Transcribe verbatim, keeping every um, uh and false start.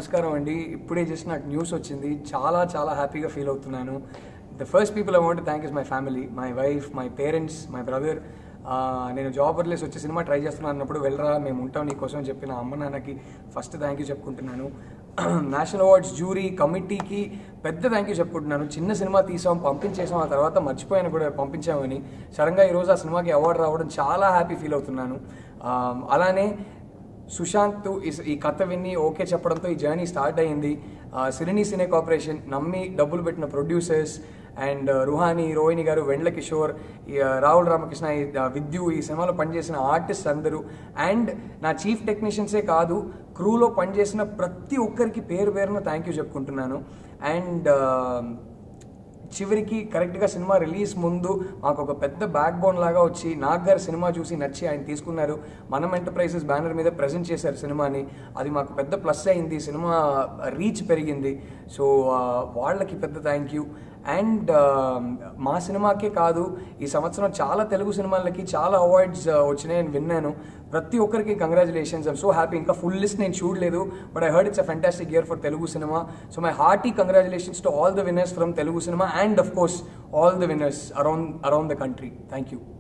నమస్కారం అండి. ఇప్పుడే జస్ట్ నాకు న్యూస్ వచ్చింది. చాలా చాలా హ్యాపీగా ఫీల్ అవుతున్నాను. The first people I want to thank is my family, my wife, my parents, my brother. నేను జాబ్ వదిలేసి వచ్చే సినిమా ట్రై చేస్తున్నాను అన్నప్పుడు వెళ్ళరా మేము ఉంటాం నీకోసం అని చెప్పిన అమ్మ నాన్నకి ఫస్ట్ థ్యాంక్ యూ చెప్పుకుంటున్నాను. నేషనల్ అవార్డ్స్ జ్యూరీ కమిటీకి పెద్ద థ్యాంక్ యూ చెప్పుకుంటున్నాను. చిన్న సినిమా తీసాం, పంపించేసాం, ఆ తర్వాత మర్చిపోయాను కూడా పంపించామని. సడన్గా ఈరోజు ఆ సినిమాకి అవార్డు రావడం చాలా హ్యాపీ ఫీల్ అవుతున్నాను. అలానే సుశాంత్ ఈ కథ విని ఓకే చెప్పడంతో ఈ జర్నీ స్టార్ట్ అయ్యింది. సిరిని సినే కార్పొరేషన్ నమ్మి డబ్బులు పెట్టిన ప్రొడ్యూసర్స్ అండ్ రుహాని, రోహిణి గారు, వెండ్ల కిషోర్, రాహుల్ రామకృష్ణ, విద్యు, ఈ సినిమాలో పనిచేసిన ఆర్టిస్ట్ అందరూ అండ్ నా చీఫ్ టెక్నీషియన్సే కాదు క్రూలో పనిచేసిన ప్రతి ఒక్కరికి పేరు పేరున థ్యాంక్ యూ చెప్పుకుంటున్నాను. అండ్ చివరికి కరెక్ట్గా సినిమా రిలీజ్ ముందు మాకు ఒక పెద్ద బ్యాక్ బోన్ లాగా వచ్చి నాగ్ గారు సినిమా చూసి నచ్చి ఆయన తీసుకున్నారు. మనం ఎంటర్ప్రైజెస్ బ్యానర్ మీద ప్రజెంట్ చేశారు సినిమాని. అది మాకు పెద్ద ప్లస్ అయింది, సినిమా రీచ్ పెరిగింది. సో వాళ్ళకి పెద్ద థ్యాంక్ యూ. అండ్ మా సినిమాకే కాదు ఈ సంవత్సరం చాలా తెలుగు సినిమాలకి చాలా అవార్డ్స్ వచ్చినాయని విన్నాను. ప్రతి ఒక్కరికి కంగ్రాచులేషన్స్. I'm so happy. ఇంకా ఫుల్ లిస్ట్ నేను చూడలేదు, but I heard it's a fantastic year for Telugu cinema. So my hearty congratulations to all the winners from Telugu cinema and of course all the winners around around the country. Thank you.